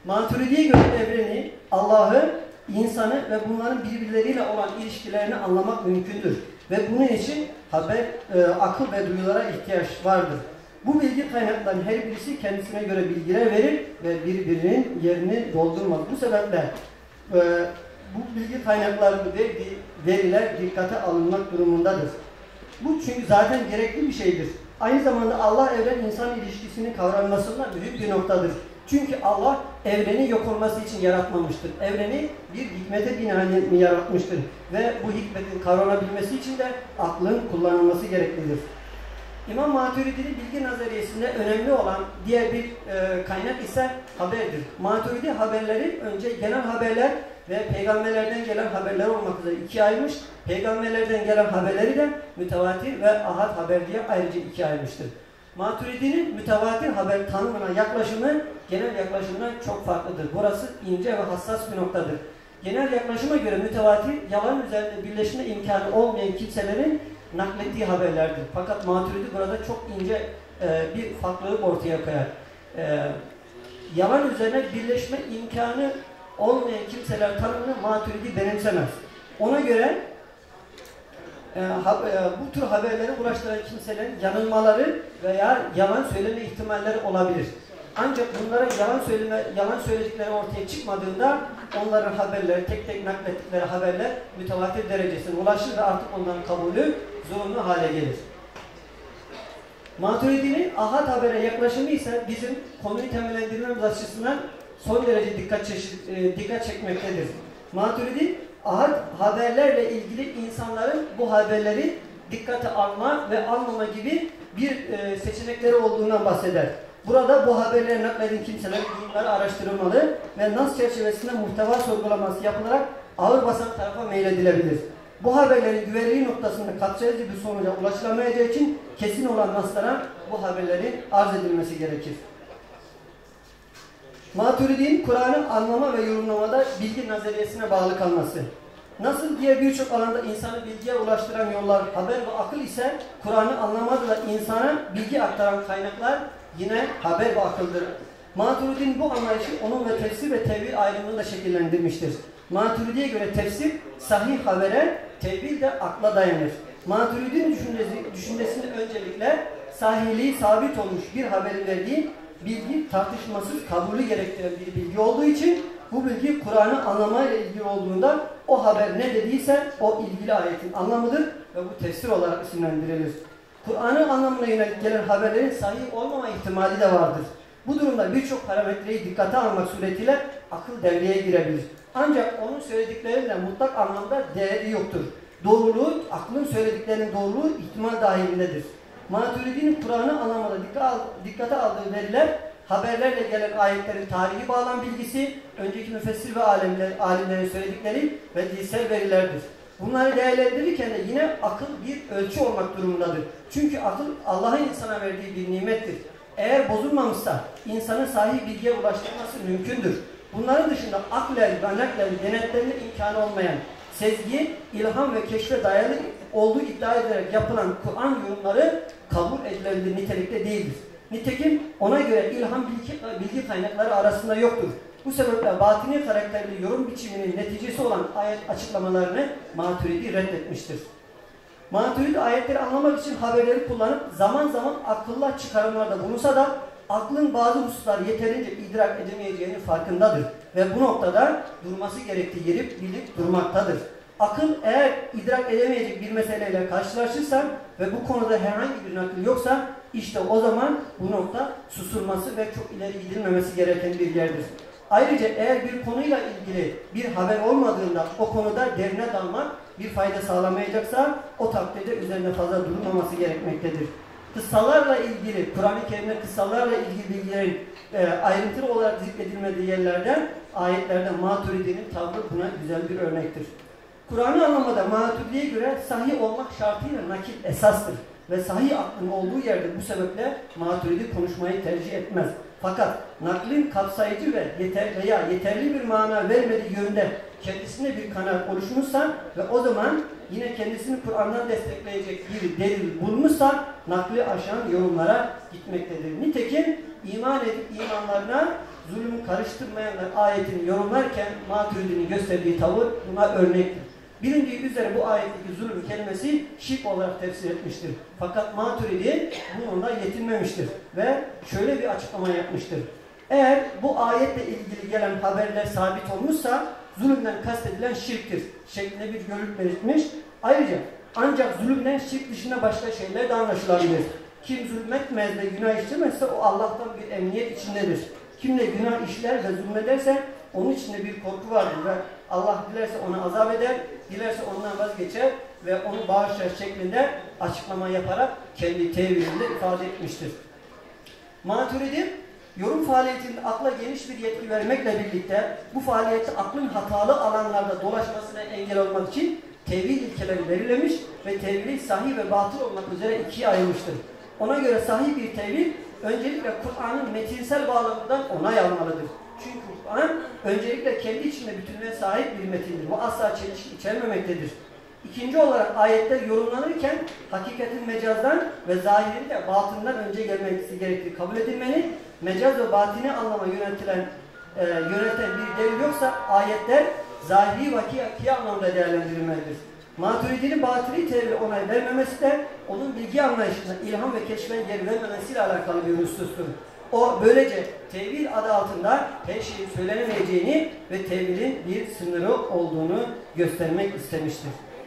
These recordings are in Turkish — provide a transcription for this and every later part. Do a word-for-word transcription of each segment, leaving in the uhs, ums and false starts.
Maturidi'ye göre evreni, Allah'ı, insanı ve bunların birbirleriyle olan ilişkilerini anlamak mümkündür. Ve bunun için haber, e, akıl ve duyulara ihtiyaç vardır. Bu bilgi kaynaklarının her birisi kendisine göre bilgiler verir ve birbirinin yerini doldurmaz. Bu sebeple e, bu bilgi kaynakları ve veriler dikkate alınmak durumundadır. Bu çünkü zaten gerekli bir şeydir. Aynı zamanda Allah evren insan ilişkisinin kavranmasında büyük bir noktadır. Çünkü Allah evreni yok olması için yaratmamıştır. Evreni bir hikmete binaen yaratmıştır. Ve bu hikmetin kavranabilmesi için de aklın kullanılması gereklidir. İmam Maturidi'nin bilgi nazariyesinde önemli olan diğer bir e, kaynak ise haberdir. Maturidi haberleri önce genel haberler ve peygamberlerden gelen haberler olmak üzere ikiye ayırmış. Peygamberlerden gelen haberleri de mütevatir ve ahad haber diye ayrıca ikiye ayırmıştır. Maturidi'nin mütevatir haber tanımına yaklaşımı genel yaklaşımdan çok farklıdır. Burası ince ve hassas bir noktadır. Genel yaklaşıma göre mütevatir, yalan üzerinde birleşme imkanı olmayan kimselerin naklettiği haberlerdir. Fakat Maturidi burada çok ince e, bir farklılık ortaya koyar. E, yalan üzerine birleşme imkanı olmayan kimseler tanımını Maturidi benimsemez. Ona göre e, ha, e, bu tür haberleri ulaştıran kimselerin yanılmaları veya yalan söyleme ihtimalleri olabilir. Ancak bunlara yalan söyleme, yalan söyledikleri ortaya çıkmadığında onların haberleri, tek tek naklettikleri haberler mütevatir derecesine ulaşır ve artık onların kabulü zorunlu hale gelir. Maturidi'nin ahad habere yaklaşımı ise bizim konuyu temellendirmemiz açısından son derece dikkat, çeşit, e, dikkat çekmektedir. Maturidi, ahad haberlerle ilgili insanların bu haberleri dikkate alma ve almama gibi bir e, seçenekleri olduğundan bahseder. Burada bu haberleri nakleden kimseler bunları araştırılmalı ve nas çerçevesinde muhteva sorgulaması yapılarak ağır basan tarafa meyledilebilir. Bu haberlerin güvenliği noktasında kapsayıcı bir sonuca ulaşılamayacağı için kesin olan naslara bu haberlerin arz edilmesi gerekir. Maturidi'nin Kur'an'ı anlama ve yorumlamada bilgi nazariyesine bağlı kalması. Nasıl diğer birçok alanda insanı bilgiye ulaştıran yollar haber ve akıl ise Kur'an'ı anlamada da insana bilgi aktaran kaynaklar yine haber ve akıldır. Maturidi'nin bu anlayışı onun ve tefsir ve tevil ayrımını da şekillendirmiştir. Maturidi'ye göre tefsir sahih habere, tevil de akla dayanır. Maturidi'nin düşüncesi, düşüncesinde öncelikle sahihliği sabit olmuş bir haberin verdiği bilgi tartışmasız kabulü gerektiren bir bilgi olduğu için bu bilgi Kur'an'ı anlamayla ilgili olduğunda o haber ne dediyse o ilgili ayetin anlamıdır ve bu tefsir olarak isimlendirilir. Kur'an'ın anlamına yönelik gelen haberlerin sahih olmama ihtimali de vardır. Bu durumda birçok parametreyi dikkate almak suretiyle akıl devreye girebilir. Ancak onun söylediklerinde mutlak anlamda değeri yoktur. Doğruluğu, aklın söylediklerinin doğruluğu ihtimal dahilindedir. Maturidi'nin Kur'an'ı anlamada dikkate aldığı veriler, haberlerle gelen ayetlerin tarihi bağlam bilgisi, önceki müfessir ve alimler, alimlerin söyledikleri ve dilsel verilerdir. Bunları değerlendirirken de yine akıl bir ölçü olmak durumundadır. Çünkü akıl Allah'ın insana verdiği bir nimettir. Eğer bozulmamışsa insanın sahih bilgiye ulaştırması mümkündür. Bunların dışında aklen ve naklen denetlenme imkanı olmayan, sezgi, ilham ve keşfe dayalı olduğu iddia ederek yapılan Kur'an yorumları kabul edilebilir nitelikte değildir. Nitekim ona göre ilham bilgi, bilgi kaynakları arasında yoktur. Bu sebeple batini karakterli yorum biçiminin neticesi olan ayet açıklamalarını Maturidi reddetmiştir. Maturidi ayetleri anlamak için haberleri kullanıp zaman zaman akılla çıkarımlarda bulunsa da aklın bazı hususlar yeterince idrak edemeyeceğinin farkındadır. Ve bu noktada durması gerektiği yeri bilip durmaktadır. Akıl eğer idrak edemeyecek bir meseleyle karşılaşırsa ve bu konuda herhangi bir nakil yoksa işte o zaman bu nokta susulması ve çok ileri gidilmemesi gereken bir yerdir. Ayrıca eğer bir konuyla ilgili bir haber olmadığında o konuda derine dalmak bir fayda sağlamayacaksa o takdirde üzerine fazla durulmaması gerekmektedir. Kıssalarla ilgili, Kur'an-ı Kerim'de kıssalarla ilgili bilgilerin e, ayrıntılı olarak zikredilmediği yerlerden, ayetlerde Maturidi'nin tavrı buna güzel bir örnektir. Kur'an'ı anlamada Maturidi'ye göre sahih olmak şartıyla nakil esastır. Ve sahih aklın olduğu yerde bu sebeple Maturidi konuşmayı tercih etmez. Fakat naklin kapsayıcı ve yeter veya yeterli bir mana vermediği yönde kendisine bir kanaat oluşmuşsa ve o zaman yine kendisini Kur'an'dan destekleyecek bir delil bulmuşsa nakli aşan yorumlara gitmektedir. Nitekim iman edip imanlarına zulmü karıştırmayanlar ayetini yorumlarken Maturidi'nin gösterdiği tavır buna örnektir. Bilindiği üzere bu ayetteki zulüm kelimesi şirk olarak tefsir etmiştir. Fakat Maturidi bununla yetinmemiştir ve şöyle bir açıklama yapmıştır. Eğer bu ayetle ilgili gelen haberler sabit olmuşsa zulümden kastedilen şirktir şeklinde bir görüş belirtmiş. Ayrıca ancak zulümden şirk dışında başka şeyler de anlaşılabilir. Kim zulmetmez de günah işlemezse o Allah'tan bir emniyet içindedir. Kim de günah işler ve zulmederse onun içinde bir korku vardır ve Allah dilerse ona azap eder, dilerse ondan vazgeçer ve onu bağışlar şeklinde açıklama yaparak kendi tevilinde ifade etmiştir. Maturidi, yorum faaliyetinde akla geniş bir yetki vermekle birlikte bu faaliyette aklın hatalı alanlarda dolaşmasına engel olmak için tevil ilkeleri belirlemiş ve tevili sahih ve batıl olmak üzere ikiye ayırmıştır. Ona göre sahih bir tevil öncelikle Kur'an'ın metinsel bağlamından onay almalıdır. Çünkü Kur'an öncelikle kendi içinde bütünlüğe sahip bir metindir. Bu asla çelişki içermemektedir. İkinci olarak ayetler yorumlanırken hakikatin mecazdan ve zahirin de batından önce gelmesi gerektiği kabul edilmeli. Mecaz ve batini anlama yönetilen, e, yöneten bir delil yoksa ayetler zahiri vaki anlamda değerlendirilmelidir. Maturidi'nin batili tevhile onay vermemesi de onun bilgi anlayışına ilham ve keşfen yer vermemesiyle alakalı bir husustur. O böylece tevil adı altında her şeyin söylenemeyeceğini ve tevilin bir sınırı olduğunu göstermek istemiştir.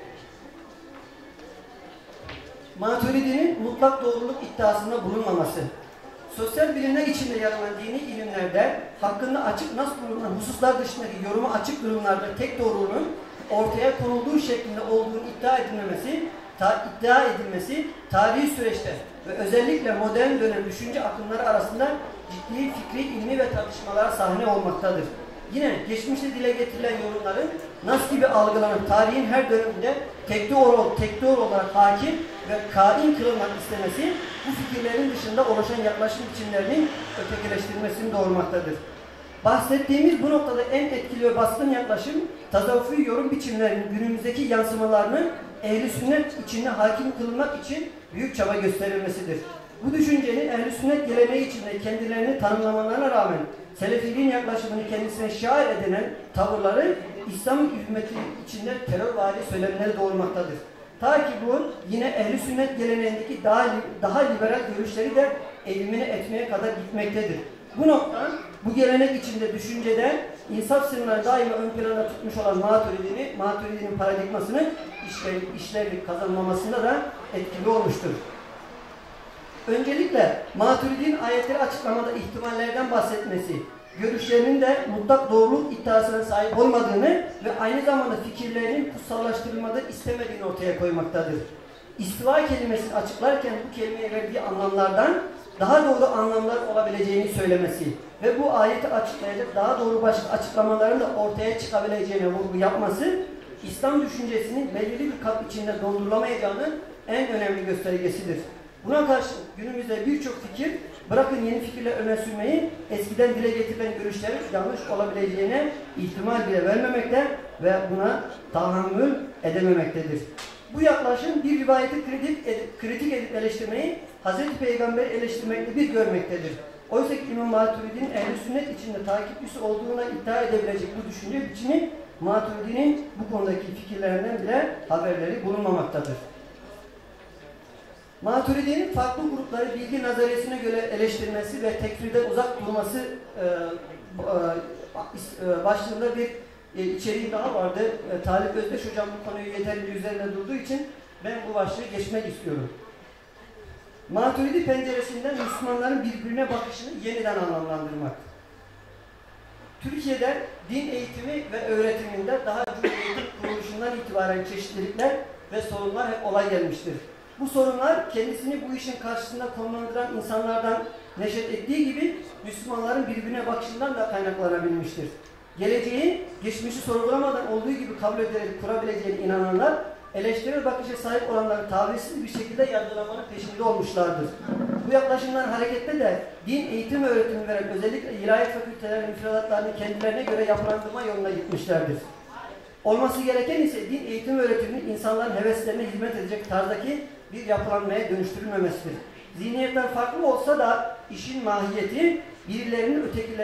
Maturidi'nin mutlak doğruluk iddiasında bulunmaması. Sosyal bilimler içinde yer alan dini ilimlerde hakkında açık nas bulunan hususlar dışındaki yorumu açık durumlarda tek doğruluğun ortaya konulduğu şeklinde olduğunu iddia edilmemesi, ta, iddia edilmesi tarihi süreçte ve özellikle modern dönem düşünce akımları arasında ciddi fikri, ilmi ve tartışmalara sahne olmaktadır. Yine geçmişte dile getirilen yorumların nas gibi algılanıp tarihin her döneminde tek doğru, tek doğru olarak hakim ve kain kılınmak istemesi bu fikirlerin dışında oluşan yaklaşım biçimlerinin ötekileştirilmesini doğurmaktadır. Bahsettiğimiz bu noktada en etkili ve baskın yaklaşım tasavvufi yorum biçimlerinin günümüzdeki yansımalarını ehl-i sünnet içinde hakim kılmak için büyük çaba gösterilmesidir. Bu düşüncenin ehl-i sünnet geleneği içinde kendilerini tanımlamalarına rağmen Selefiliğin yaklaşımını kendisine şair edinen tavırları İslam hükümeti içinde terörvari söylemleri doğurmaktadır. Ta ki bu yine ehl-i sünnet geleneğindeki daha, daha liberal görüşleri de elimine etmeye kadar gitmektedir. Bu nokta bu gelenek içinde düşüncede insaf sınırları daima ön planda tutmuş olan Maturidi'nin Maturidi'nin paradigmasını işlerlik, işlerlik kazanmamasında da etkili olmuştur. Öncelikle Maturidi'nin ayetleri açıklamada ihtimallerden bahsetmesi, görüşlerinin de mutlak doğruluk iddiasına sahip olmadığını ve aynı zamanda fikirlerinin kutsallaştırılmadan istemediğini ortaya koymaktadır. İstiva kelimesini açıklarken bu kelimeye verdiği anlamlardan daha doğru anlamlar olabileceğini söylemesi ve bu ayeti açıklayacak daha doğru başka açıklamaların da ortaya çıkabileceğine vurgu yapması, İslam düşüncesinin belirli bir kap içinde dondurulamayacağının en önemli göstergesidir. Buna karşı günümüzde birçok fikir, bırakın yeni fikirler öne sürmeyi, eskiden dile getirilen görüşlerin yanlış olabileceğine ihtimal bile vermemekte ve buna tahammül edememektedir. Bu yaklaşım bir rivayeti kritik edip, kritik edip eleştirmeyi Hazreti Peygamber'i eleştirmekle bir görmektedir. Oysa ki İmam Maturidi'nin ehl-i sünnet içinde takipçisi olduğuna iddia edebilecek bu düşünce biçimi Maturidi'nin bu konudaki fikirlerinden bile haberleri bulunmamaktadır. Maturidi'nin farklı grupları bilgi nazariyesine göre eleştirmesi ve tekfirden uzak durması e, e, başlığında bir e, içeriği daha vardı. E, Talip Özdeş hocam bu konuyu yeterli üzerinde durduğu için ben bu başlığı geçmek istiyorum. Maturidi penceresinden Müslümanların birbirine bakışını yeniden anlamlandırmak. Türkiye'de din eğitimi ve öğretiminde daha Cumhuriyet'in kuruluşundan itibaren çeşitlilikler ve sorunlar hep olay gelmiştir. Bu sorunlar kendisini bu işin karşısında konumlandıran insanlardan neşet ettiği gibi Müslümanların birbirine bakışından da kaynaklanabilmiştir. Geleceği, geçmişi sorgulamadan olduğu gibi kabul ederek kurabileceğine inananlar, eleştirel bakışa sahip olanları tavizsiz bir şekilde yargılamanın peşinde olmuşlardır. Bu yaklaşımdan hareketle de din eğitim ve öğretimi veren özellikle ilahiyat fakültelerinin müfredatlarını kendilerine göre yapılandırma yoluna gitmişlerdir. Olması gereken ise din eğitim ve öğretiminin insanların heveslerine hizmet edecek tarzdaki bir yapılanmaya dönüştürülmemesidir. Zihniyetler farklı olsa da işin mahiyeti birilerinin ötekileri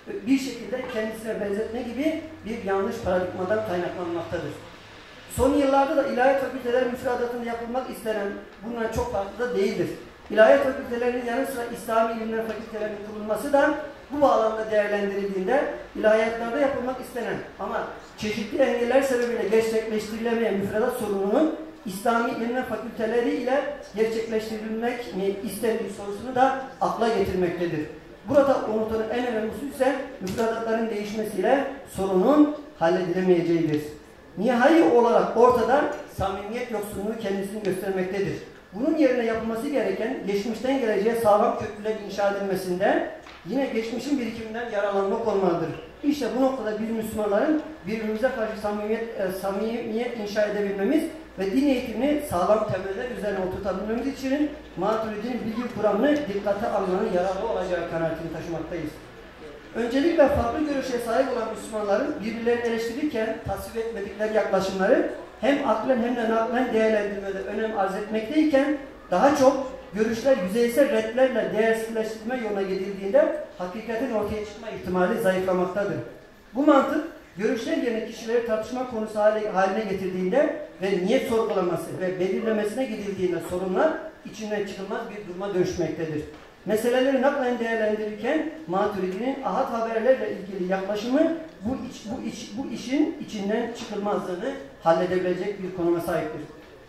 bir şekilde kendisine benzetme gibi bir yanlış paradigmadan kaynaklanmaktadır. Son yıllarda da ilahiyat fakülteleri müfredatında yapılmak istenen bundan çok farklı da değildir. İlahiyat fakültelerinin yanı sıra İslami ilimler fakültelerinin kurulması da bu bağlamda değerlendirildiğinde ilahiyatlarda yapılmak istenen ama çeşitli engeller sebebiyle gerçekleştirilemeyen müfredat sorununun İslami ilimler fakülteleri ile gerçekleştirilmek mi istendiği sorusunu da akla getirmektedir. Burada unutulan en önemlisi ise müfredatların değişmesiyle sorunun halledilemeyeceğidir. Nihai olarak ortada samimiyet yoksunluğu kendisini göstermektedir. Bunun yerine yapılması gereken geçmişten geleceğe sağlam köprüler inşa edilmesinde yine geçmişin birikiminden yararlanmak olmalıdır. İşte bu noktada biz Müslümanların birbirimize karşı samimiyet, e, samimiyet inşa edebilmemiz ve din eğitimini sağlam temeller üzerine oturtabilmemiz için Maturidi'nin bilgi kuramını dikkate almanın yararlı olacağı kanaatini taşımaktayız. Öncelikle farklı görüşe sahip olan Müslümanların birbirlerini eleştirirken tasvip etmedikleri yaklaşımları hem aklen hem de naklen değerlendirmede önem arz etmekteyken daha çok görüşler yüzeysel redlerle değersizleştirme yoluna gidildiğinde hakikatin ortaya çıkma ihtimali zayıflamaktadır. Bu mantık görüşler yerine kişileri tartışma konusu haline getirdiğinde ve niyet sorgulaması ve belirlemesine gidildiğinde sorunlar içinden çıkılmaz bir duruma dönüşmektedir. Meseleleri naklen değerlendirirken Maturidi'nin ahad haberlerle ilgili yaklaşımı bu, iç, bu, iç, bu işin içinden çıkılmazlığını halledebilecek bir konuma sahiptir.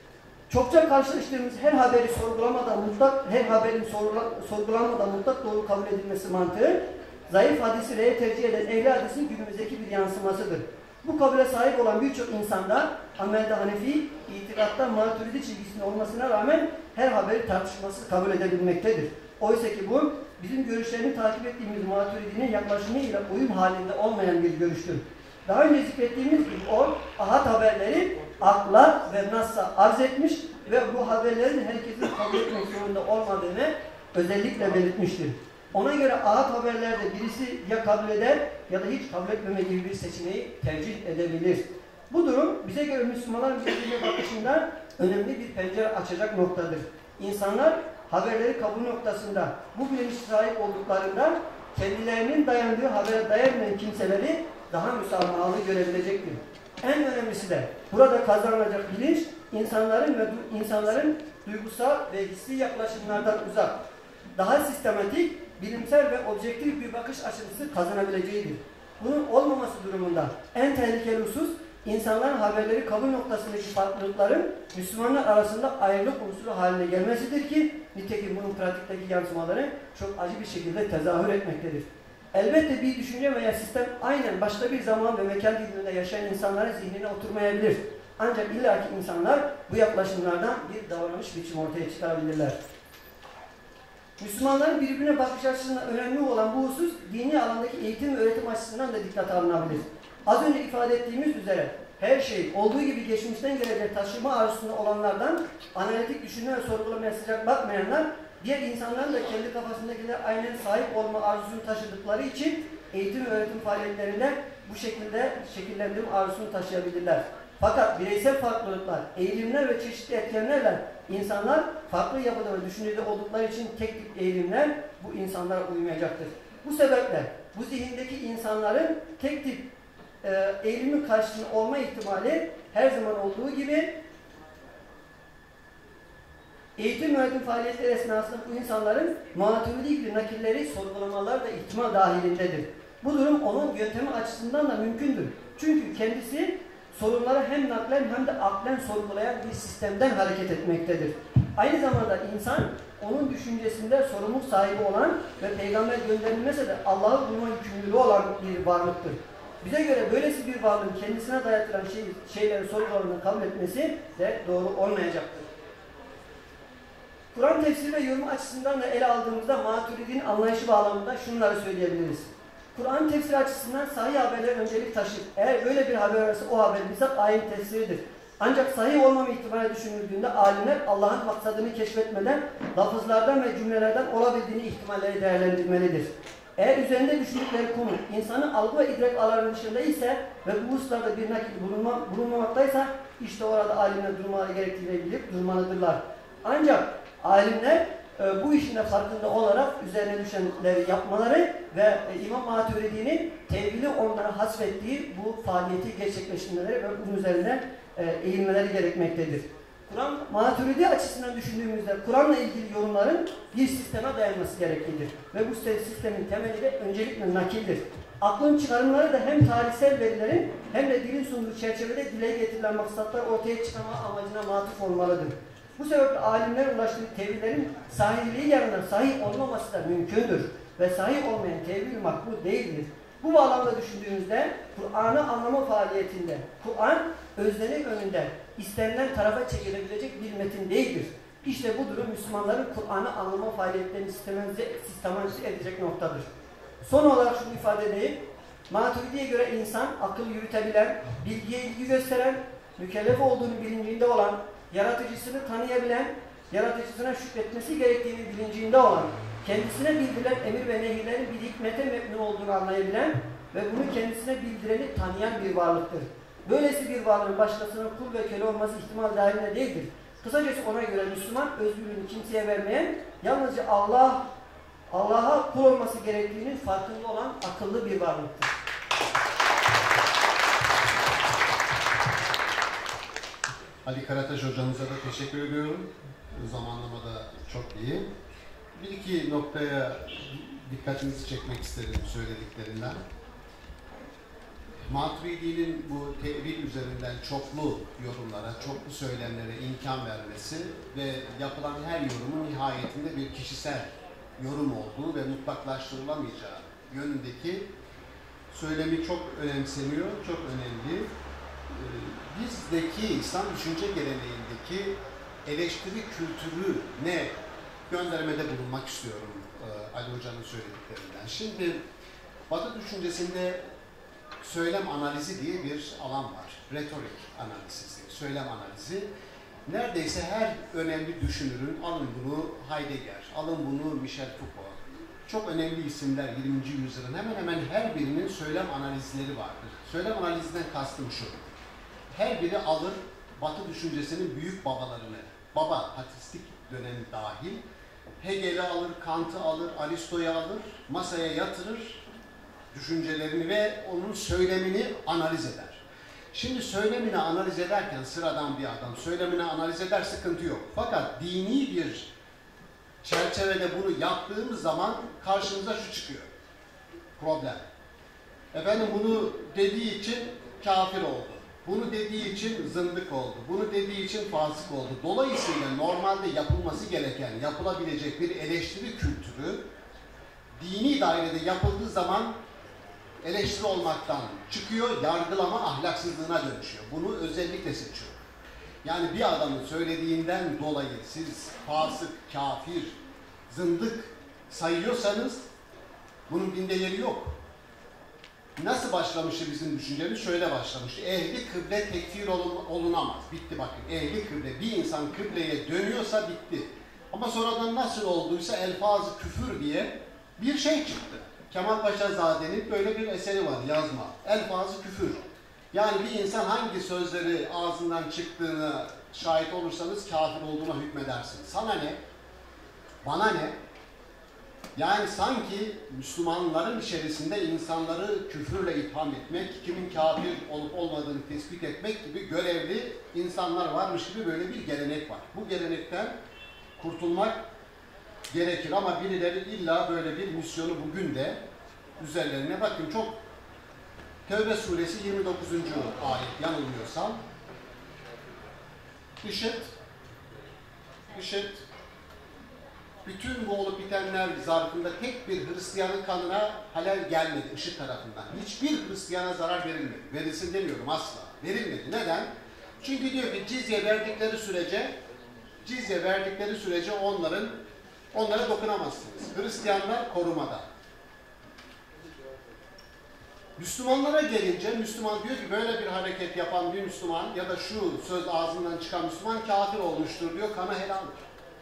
Çokça karşılaştığımız her haberi sorgulamadan mutlak, her haberin sorgulanmadan mutlak doğru kabul edilmesi mantığı, zayıf hadisi reye tercih eden ehli hadisin günümüzdeki bir yansımasıdır. Bu kabule sahip olan birçok insanda amelde Hanefi, itikatta Maturidi çizgisinde olmasına rağmen her haberi tartışmasız kabul edebilmektedir. Oysa ki bu, bizim görüşlerini takip ettiğimiz Maturidi'nin yaklaşımıyla uyum halinde olmayan bir görüştür. Daha önce zikrettiğimiz gibi o, ahad haberleri akla ve nas'a arz etmiş ve bu haberlerin herkesin kabul etmek zorunda olmadığını özellikle belirtmiştir. Ona göre ahad haberlerde birisi ya kabul eder ya da hiç kabul etmeme gibi bir seçeneği tercih edebilir. Bu durum bize göre Müslümanların birbirine bakışında önemli bir pencere açacak noktadır. İnsanlar haberleri kabul noktasında bu bilinç sahip olduklarında kendilerinin dayandığı habere dayanmayan kimseleri daha müsamahalı görebilecektir. En önemlisi de burada kazanılacak bilinç insanların ve insanların duygusal ve hissi yaklaşımlardan uzak, daha sistematik, bilimsel ve objektif bir bakış açısı kazanabileceğidir. Bunun olmaması durumunda en tehlikeli husus insanların haberleri kabul noktasındaki farklılıkların Müslümanlar arasında ayrılık unsuru haline gelmesidir ki nitekim bunun pratikteki yansımaları çok acı bir şekilde tezahür etmektedir. Elbette bir düşünce veya sistem aynen başka bir zaman ve mekan diliminde yaşayan insanların zihnine oturmayabilir. Ancak illaki insanlar bu yaklaşımlardan bir davranış biçimi ortaya çıkarabilirler. Müslümanların birbirine bakış açısından önemli olan bu husus dini alandaki eğitim ve öğretim açısından da dikkate alınabilir. Az önce ifade ettiğimiz üzere her şey olduğu gibi geçmişten gelecek taşıma arzusunda olanlardan analitik düşünme ve sorgulamaya sıcak bakmayanlar diğer insanların da kendi kafasındakiler aynen sahip olma arzusunu taşıdıkları için eğitim ve öğretim faaliyetlerinde bu şekilde şekillendirme arzusunu taşıyabilirler. Fakat bireysel farklılıklar, eğilimler ve çeşitli etkenlerle insanlar farklı yapıda ve düşüncede oldukları için tek tip eğilimler bu insanlara uymayacaktır. Bu sebeple bu zihindeki insanların tek tip e, eğilimin karşısında olma ihtimali her zaman olduğu gibi eğitim öğretim faaliyetleri esnasında bu insanların Maturidi gibi nakilleri sorgulamalar da ihtimal dahilindedir. Bu durum onun yöntemi açısından da mümkündür. Çünkü kendisi sorunları hem naklen hem de aklen sorgulayan bir sistemden hareket etmektedir. Aynı zamanda insan onun düşüncesinde sorumluluk sahibi olan ve peygamber gönderilmese de Allah'ı bulma yükümlülüğü olan bir varlıktır. Bize göre böylesi bir varlığın kendisine dayatılan şey, şeyleri sorgularını kabul etmesi de doğru olmayacaktır. Kur'an tefsiri ve yorumu açısından da ele aldığımızda Maturidi'nin anlayışı bağlamında şunları söyleyebiliriz. Kur'an tefsiri açısından sahih haberler öncelik taşır. Eğer böyle bir haber varsa o haber bizzat ayin tefsiridir. Ancak sahih olmama ihtimali düşünüldüğünde alimler Allah'ın maksadını keşfetmeden lafızlardan ve cümlelerden olabildiğini ihtimalleri değerlendirmelidir. Eğer üzerinde düşündükleri konu insanın algı ve idrak alanı dışında ise ve bu hususlarda bir nakil bulunma, bulunmamaktaysa işte orada alimler durmaları gerektiğini bilip durmalıdırlar. Ancak alimler e, bu işin de farkında olarak üzerine düşenleri yapmaları ve e, İmam Maturidi'nin tevhili onlara hasfettiği bu faaliyeti gerçekleştirmeleri ve bunun üzerinde e, eğilmeleri gerekmektedir. Kur'an Maturidi açısından düşündüğümüzde Kur'an'la ilgili yorumların bir sisteme dayanması gereklidir. Ve bu sistemin temeli de öncelikle nakildir. Aklın çıkarımları da hem tarihsel verilerin hem de dilin sunduğu çerçevede dile getirilen maksatlar ortaya çıkarma amacına matuf olmalıdır. Bu sebeple alimler ulaştığı tevhillerin sahihliği yanında sahih olmaması da mümkündür. Ve sahih olmayan tevhil makbul değildir. Bu bağlamda düşündüğümüzde Kur'an'ı anlama faaliyetinde Kur'an öznenin önünde istenilen tarafa çekilebilecek bir metin değildir. İşte bu durum Müslümanların Kur'an'ı anlama faaliyetlerini sistematize edecek noktadır. Son olarak şunu ifade edeyim. Maturidi'ye göre insan akıl yürütebilen, bilgiye ilgi gösteren, mükellef olduğunu bilincinde olan, yaratıcısını tanıyabilen, yaratıcısına şükretmesi gerektiğini bilincinde olan, kendisine bildirilen emir ve nehirlerin bir hikmete mebni olduğunu anlayabilen ve bunu kendisine bildireni tanıyan bir varlıktır. Böylesi bir varlığın başkasının kul ve köle olması ihtimal dahilinde değildir. Kısacası ona göre Müslüman özgürlüğünü kimseye vermeyen, yalnızca Allah Allah'a kul olması gerektiğinin farkında olan akıllı bir varlıktır. Ali Karataş hocamıza da teşekkür ediyorum. Zamanlama da çok iyi. Bir iki noktaya dikkatinizi çekmek isterim söylediklerinden. Maturidi'nin bu tevhid üzerinden çoklu yorumlara, çoklu söylemlere imkan vermesi ve yapılan her yorumun nihayetinde bir kişisel yorum olduğu ve mutlaklaştırılamayacağı yönündeki söylemi çok önemseniyor, çok önemli. Bizdeki İslam düşünce geleneğindeki eleştiri kültürü ne göndermede bulunmak istiyorum Ali Hoca'nın söylediklerinden. Şimdi Batı düşüncesinde söylem analizi diye bir alan var. Retorik analizi, söylem analizi. Neredeyse her önemli düşünürün, alın bunu Heidegger, alın bunu Michel Foucault, çok önemli isimler yirminci yüzyılın hemen hemen her birinin söylem analizleri vardır. Söylem analizinden kastım şu. Her biri alır Batı düşüncesinin büyük babalarını, baba patristik dönemi dahil, Hegel'i alır, Kant'ı alır, Aristo'yu alır, masaya yatırır düşüncelerini ve onun söylemini analiz eder. Şimdi söylemini analiz ederken sıradan bir adam söylemini analiz eder, sıkıntı yok. Fakat dini bir çerçevede bunu yaptığımız zaman karşımıza şu çıkıyor. Problem. Efendim bunu dediği için kafir oldu. Bunu dediği için zındık oldu. Bunu dediği için fasık oldu. Dolayısıyla normalde yapılması gereken, yapılabilecek bir eleştiri kültürü dini dairede yapıldığı zaman eleştiri olmaktan çıkıyor, yargılama ahlaksızlığına dönüşüyor. Bunu özellikle seçiyor. Yani bir adamın söylediğinden dolayı siz fasık, kafir, zındık sayıyorsanız bunun dinde yeri yok. Nasıl başlamıştı bizim düşüncemiz? Şöyle başlamıştı. Ehli kıble tekfir olunamaz. Bitti bakın. Ehli kıble. Bir insan kıbleye dönüyorsa bitti. Ama sonradan nasıl olduysa elfaz-ı küfür diye bir şey çıktı. Kemal Paşazade'nin böyle bir eseri var, yazma. Elfaz-ı küfür. Yani bir insan hangi sözleri ağzından çıktığını şahit olursanız kafir olduğuna hükmedersiniz. Sana ne? Bana ne? Yani sanki Müslümanların içerisinde insanları küfürle itham etmek, kimin kafir olup olmadığını tespit etmek gibi görevli insanlar varmış gibi böyle bir gelenek var. Bu gelenekten kurtulmak gerekir ama birileri illa böyle bir misyonu bugün de üzerlerine bakın. Çok Tevbe suresi yirmi dokuzuncu ayet yanılmıyorsam IŞİD IŞİD bütün bu olup bitenler zarfında tek bir Hristiyanın kanına halal gelmedi IŞİD tarafından. Hiçbir Hristiyana zarar verilmedi. Verilsin demiyorum asla. Verilmedi. Neden? Çünkü diyor ki cizye verdikleri sürece cizye verdikleri sürece onların onlara dokunamazsınız. Hristiyanlar korumada. Müslümanlara gelince Müslüman diyor ki böyle bir hareket yapan bir Müslüman ya da şu söz ağzından çıkan Müslüman kafir olmuştur diyor, kanı helaldir.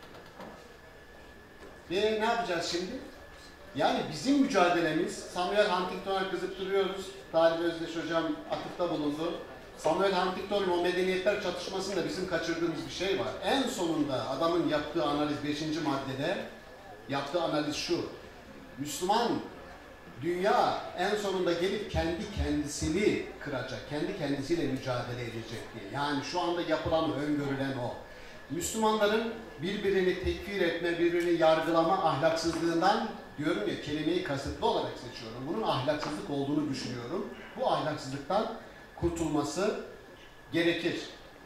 Ve ne yapacağız şimdi? Yani bizim mücadelemiz, Samuel Huntington'a kızıp duruyoruz. Talip Özdeş hocam atıfta bulundu. Samuel Huntington'un o medeniyetler çatışmasında bizim kaçırdığımız bir şey var. En sonunda adamın yaptığı analiz beşinci maddede yaptığı analiz şu. Müslüman dünya en sonunda gelip kendi kendisini kıracak, kendi kendisiyle mücadele edecek diye. Yani şu anda yapılan, öngörülen o. Müslümanların birbirini tekfir etme, birbirini yargılama ahlaksızlığından, diyorum ya, kelimeyi kasıtlı olarak seçiyorum. Bunun ahlaksızlık olduğunu düşünüyorum. Bu ahlaksızlıktan kurtulması gerekir.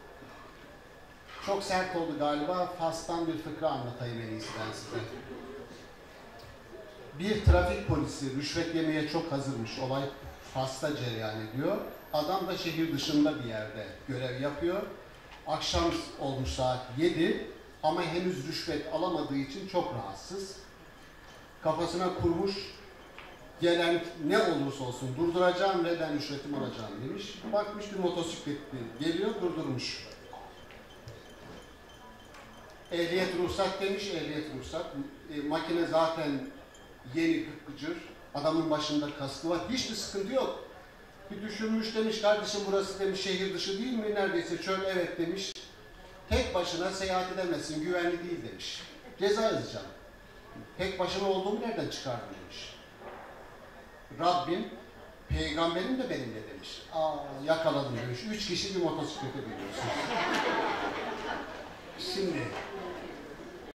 Çok sert oldu galiba. Fas'tan bir fıkra anlatayım en iyisi ben size. Bir trafik polisi rüşvet yemeye çok hazırmış. Olay Fas'ta cereyan ediyor. Adam da şehir dışında bir yerde görev yapıyor. Akşam olmuş saat yedi ama henüz rüşvet alamadığı için çok rahatsız. Kafasına kurmuş, gelen ne olursa olsun durduracağım ve ben rüşvetimi alacağım demiş. Bakmış bir motosikletli geliyor, durdurmuş. Ehliyet ruhsat demiş, ehliyet ruhsat. E, makine zaten yeni gıcır, adamın başında kaskı var, hiçbir sıkıntı yok. Bir düşünmüş, demiş kardeşim burası demiş şehir dışı değil mi? Neredeyse çöl, evet demiş. Tek başına seyahat edemezsin, güvenli değil demiş. Ceza yazacağım. Tek başına olduğumu nereden çıkardın demiş. Rabbim, peygamberim de benimle demiş. Aa yakaladım demiş. Üç kişi bir motosiklete biniyorsunuz. Şimdi